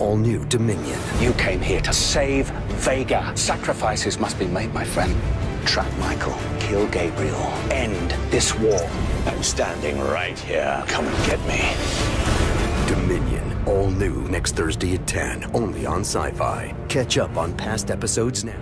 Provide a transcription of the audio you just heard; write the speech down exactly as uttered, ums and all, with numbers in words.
all-new Dominion. You came here to save Vega. Sacrifices must be made, my friend. Trap Michael, kill Gabriel, end this war. I'm standing right here. Come and get me. Dominion, all new next Thursday at ten, only on Sci-Fi. Catch up on past episodes now.